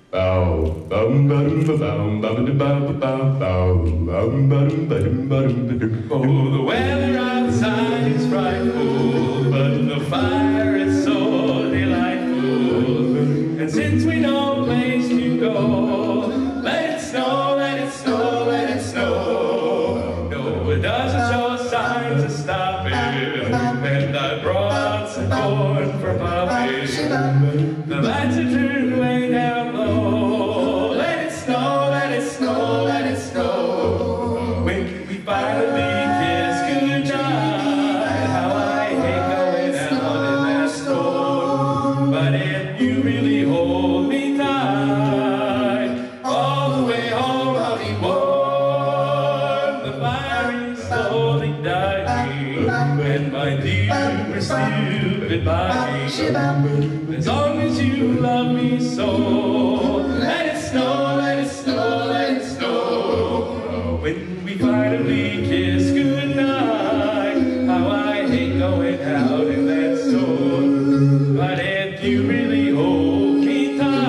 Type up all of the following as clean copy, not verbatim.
Oh, the weather outside is frightful, but the fire is so delightful. And since we know a place to go, let it snow, let it snow, let it snow. No, it doesn't show signs of stopping. And I brought some corn for Poppy. The lights are turned way down low. Let it snow, let it snow, let it snow. When we finally kiss goodnight, how I hate going out in that snow. But if you really hold me tight, all the way home I'll be warm. The fire is slowly dying, and my dear, we're still goodbye. As long as you love me so, let it snow, let it snow, let it snow. When we finally kiss goodnight, how I hate going out in that snow. But if you really hold me tight,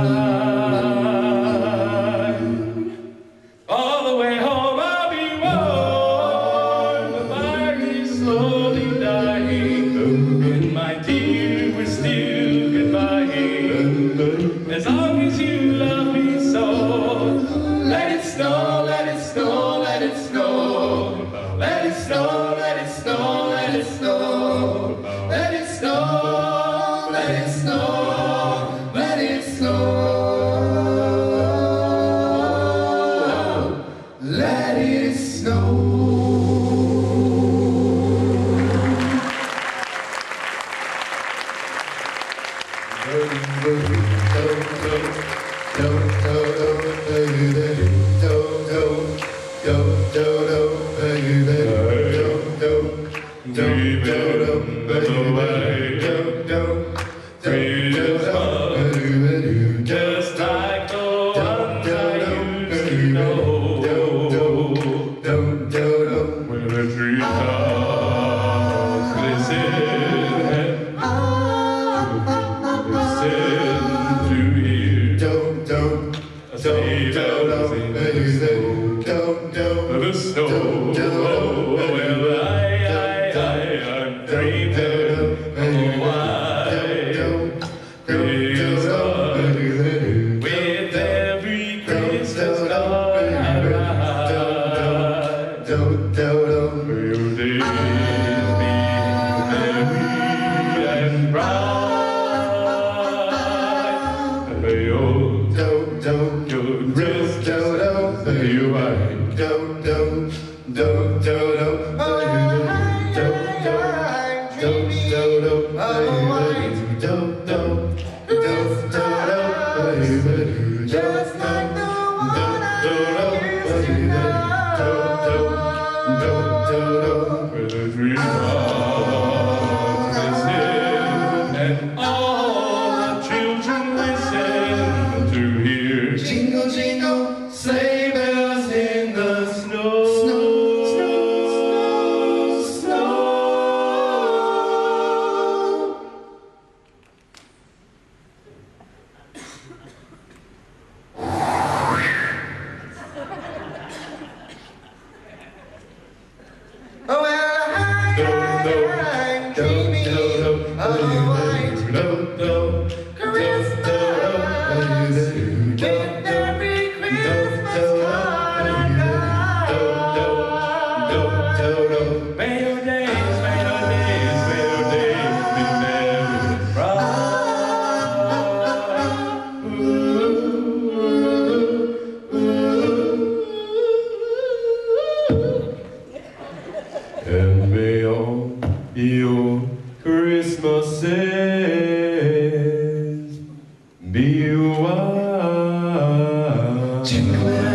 all the way home I'll be warm. The fire is slowly dying, and my dear, we're still goodbye. As long as you love me so, let it snow, let it snow, let it snow. Let it snow, let it snow, let it snow. Let it snow, let it snow, let it snow. Let it snow. Just like the ones I used to know, where the treetops glisten and listen to hear a sleigh bells in the snow. Oh, well, I'm dreaming of a white Christmas with every Christmas card I write. Will days be merry and bright, and may all your Christmas be white. Just like the one I used to know, where the treetops listen and all the children listen to hear jingle, jingle, sleigh bells in the snow. Oh, well, I'm dreaming of a white Christmas with every Christmas card I got. May your days, may your days, may your days be merry and bright. And may all your Christmases be white.